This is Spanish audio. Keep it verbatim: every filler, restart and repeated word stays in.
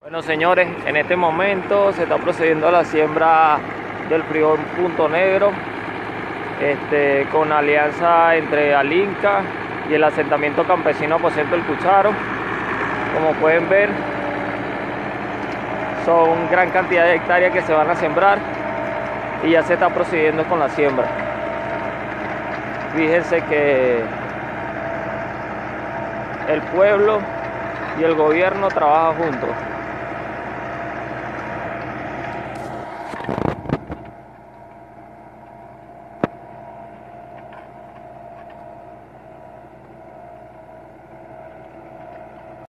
Bueno, señores, en este momento se está procediendo a la siembra del frijol Punto Negro, este, con alianza entre Alinca y el asentamiento campesino Aposento del Cucharo. Como pueden ver, son gran cantidad de hectáreas que se van a sembrar y ya se está procediendo con la siembra. Fíjense que el pueblo y el gobierno trabajan juntos.